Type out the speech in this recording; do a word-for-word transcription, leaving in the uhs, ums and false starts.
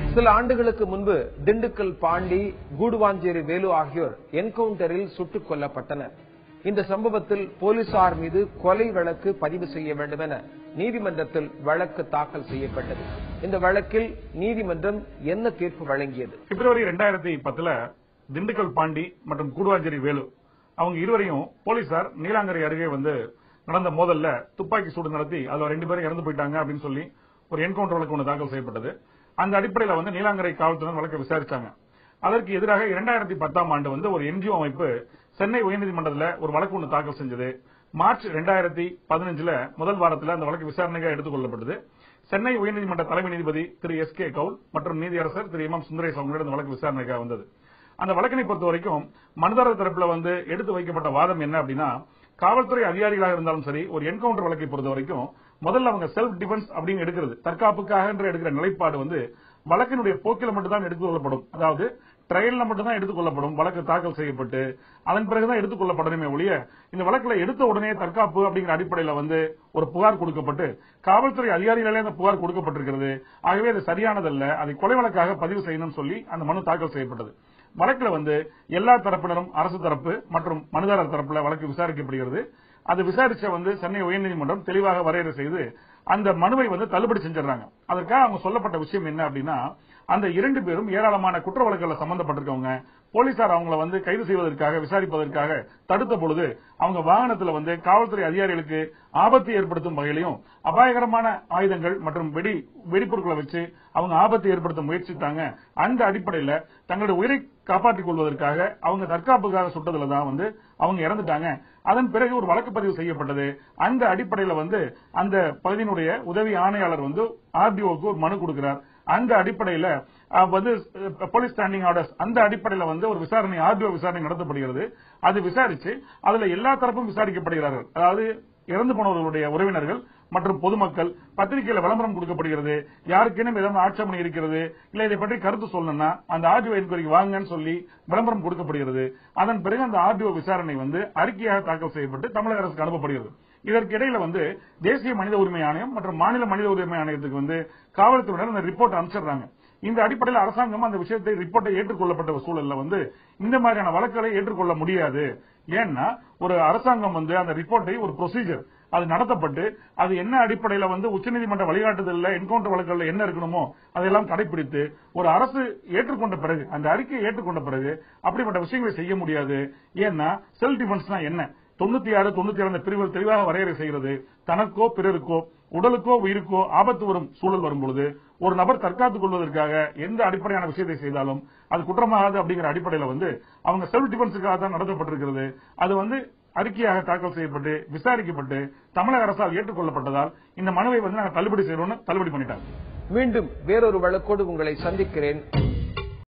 சில ஆண்டுகளுக்கு முன்பு திண்டுக்கல் பாண்டி, கூடுவாஞ்சேரி வேலு ஆகியோர் என்கவுண்டரில் சுட்டுக் கொல்லப்பட்டனர். இந்த சம்பவத்தில் போலீசார் மீது கொலை வழக்கு பதிவு செய்ய வேண்டும் என நீதிமன்றத்தில் வழக்கு தாக்கல் செய்யப்பட்டது. இந்த வழக்கில் நீதிமன்றம் என்ன தீர்ப்பு வழங்கியது? பிப்ரவரி இரண்டாயிரத்தி பத்துல திண்டுக்கல் பாண்டி மற்றும் கூடுவாஞ்சேரி வேலு அவங்க இருவரையும் போலீசார் நீலாங்கரை அருகே வந்து நடந்த மோதல்ல துப்பாக்கி சூடு நடத்தி அதுல ரெண்டு பேரும் இறந்து போயிட்டாங்க அப்படின்னு சொல்லி ஒரு என்கவுண்டர் வழக்கு ஒன்று தாக்கல் செய்யப்பட்டது. அந்த அடிப்படையில் வந்து நீலாங்கரை காவல்துறை வழக்கை விசாரிச்சாங்க. அதற்கு எதிராக இரண்டாயிரத்தி பத்தாம் ஆண்டு வந்து ஒரு என்ஜிஓ அமைப்பு சென்னை உயர்நீதிமன்றத்தில் ஒரு வழக்கு ஒன்று தாக்கல் செஞ்சது. மார்ச் இரண்டாயிரத்தி பதினஞ்சுல முதல் வாரத்தில் அந்த வழக்கு விசாரணைக்காக எடுத்துக் கொள்ளப்பட்டது. சென்னை உயர்நீதிமன்ற தலைமை நீதிபதி திரு எஸ் கே கவுல் மற்றும் நீதியரசர் திரு எம் எம் சுந்தரேஷ் அவங்களோட இந்த வழக்கு விசாரணைக்காக வந்தது. அந்த வழக்கினை பொறுத்த வரைக்கும் மனுதாரர் தரப்புல வந்து எடுத்து வைக்கப்பட்ட வாதம் என்ன அப்படின்னா, காவல்துறை அதிகாரிகளாக இருந்தாலும் சரி, ஒரு என்கவுண்டர் வழக்கை பொறுத்த வரைக்கும் முதல்ல அவங்க செல்ஃப் டிஃபென்ஸ் அப்படின்னு எடுக்கிறது, தற்காப்புக்காக எடுக்கிற நிலைப்பாடு வந்து வழக்கினுடைய போக்கில மட்டும் தான் எடுத்துக் கொள்ளப்படும். அதாவது ட்ரையல்ல மட்டும் தான் எடுத்துக் கொள்ளப்படும். வழக்கு தாக்கல் செய்யப்பட்டு அதன் பிறகுதான் எடுத்துக் கொள்ளப்படணுமே ஒழிய இந்த வழக்குல எடுத்த உடனே தற்காப்பு அப்படிங்கிற அடிப்படையில் வந்து ஒரு புகார் கொடுக்கப்பட்டு காவல்துறை அதிகாரிகளே அந்த புகார் கொடுக்கப்பட்டிருக்கிறது. ஆகவே அது சரியானதல்ல, அதை கொலை வழக்காக பதிவு செய்யணும்னு சொல்லி அந்த மனு தாக்கல் செய்யப்பட்டது. வழக்குல வந்து எல்லா தரப்பினரும் அரசு தரப்பு மற்றும் மனுதாரர் தரப்புல வழக்கு விசாரிக்கப்படுகிறது. அது விசாரிச்ச வந்து சென்னை உயர்நீதிமன்றம் தெளிவாக வரையறை செய்து அந்த மனுவை வந்து தள்ளுபடி செஞ்சிடறாங்க. அதற்காக அவங்க சொல்லப்பட்ட விஷயம் என்ன அப்படின்னா, அந்த இரண்டு பேரும் ஏராளமான குற்ற வழக்குகளில் சம்பந்தப்பட்டிருக்கவங்க. போலீசார் அவங்களை வந்து கைது செய்வதற்காக விசாரிப்பதற்காக தடுத்த பொழுது அவங்க வாகனத்தில் வந்து காவல்துறை அதிகாரிகளுக்கு ஆபத்தை ஏற்படுத்தும் வகையிலையும் அபாயகரமான ஆயுதங்கள் மற்றும் வெடி வெடிப்பொருட்களை வச்சு அவங்க ஆபத்தை ஏற்படுத்த முயற்சித்தாங்க. அந்த அடிப்படையில் தங்களுடைய உயிரை காப்பாற்றிக் கொள்வதற்காக அவங்க தற்காப்புக்காக சுட்டதுல தான் வந்து அவங்க இறந்துட்டாங்க. அதன் பிறகு ஒரு வழக்கு பதிவு செய்யப்பட்டது. அந்த அடிப்படையில் வந்து அந்த பகுதியினுடைய உதவி ஆணையாளர் வந்து ஆர்டிஓக்கு ஒரு மனு கொடுக்கிறார். அந்த அடிப்படையில் வந்து போலீஸ் ஸ்டாண்டிங் ஆர்டர்ஸ் அந்த அடிப்படையில் வந்து ஒரு விசாரணை ஆர்டிஓ விசாரணை நடத்தப்படுகிறது. அது விசாரிச்சு அதுல எல்லா தரப்பும் விசாரிக்கப்படுகிறார்கள். அதாவது இறந்து போனவர்களுடைய உறவினர்கள் மற்றும் பொதுமக்கள், பத்திரிகையில விளம்பரம் கொடுக்கப்படுகிறது. யாருக்கேனும் ஏதாவது ஆட்சேபனை இருக்கிறது இல்ல இதை பற்றி கருத்து சொல்லணும்னா அந்த ஆர்டிஓ என்கொயரிக்கு வாங்கன்னு சொல்லி விளம்பரம் கொடுக்கப்படுகிறது. அதன் பிறகு அந்த ஆர்டிஓ விசாரணை வந்து அறிக்கையாக தாக்கல் செய்யப்பட்டு தமிழக அரசுக்கு அனுப்பப்படுகிறது. இதற்கிடையில வந்து தேசிய மனித உரிமை ஆணையம் மற்றும் மாநில மனித உரிமை ஆணையத்துக்கு வந்து காவல்துறையினர் அந்த ரிப்போர்ட் அனுப்பிச்சிடுறாங்க. இந்த அடிப்படையில் அரசாங்கம் அந்த விஷயத்தை ரிப்போர்ட்டை ஏற்றுக்கொள்ளப்பட்ட சூழல்ல வந்து இந்த மாதிரியான வழக்குகளை ஏற்றுக்கொள்ள முடியாது. ஏன்னா ஒரு அரசாங்கம் வந்து அந்த ரிப்போர்ட்டை ஒரு ப்ரொசீஜர் அது நடத்தப்பட்டு அது என்ன அடிப்படையில் வந்து உச்சநீதிமன்ற வழிகாட்டுதல் என்கவுண்டர் வழக்குகள் என்ன இருக்கணுமோ அதெல்லாம் கடைபிடித்து ஒரு அரசு ஏற்றுக்கொண்ட பிறகு அந்த அறிக்கையை ஏற்றுக்கொண்ட பிறகு அப்படிப்பட்ட விஷயங்களை செய்ய முடியாது. ஏன்னா செல்ஃப் டிஃபென்ஸ்னா என்ன, தொண்ணூத்தி ஆறு தொண்ணூத்தி ஏழு பிரிவுகள் தெளிவாக வரையறை செய்கிறது. தனக்கோ பிறருக்கோ உடலுக்கோ உயிருக்கோ ஆபத்து வரும் சூழல் வரும்பொழுது ஒரு நபர் தற்காத்துக் கொள்வதற்காக எந்த அடிப்படையான விஷயத்தை செய்தாலும் அது குற்றமாகாது அப்படிங்கிற அடிப்படையில் வந்து அவங்க செல்ஃப் டிஃபென்ஸுக்காக தான் நடத்தப்பட்டிருக்கிறது. அது வந்து அறிக்கையாக தாக்கல் செய்யப்பட்டு விசாரிக்கப்பட்டு தமிழக அரசால் ஏற்றுக்கொள்ளப்பட்டதால் இந்த மனுவை வந்து நாங்கள் தள்ளுபடி செய்யறோம்னு தள்ளுபடி பண்ணிட்டாங்க. மீண்டும் வேறொரு வழக்கோடு உங்களை சந்திக்கிறேன்.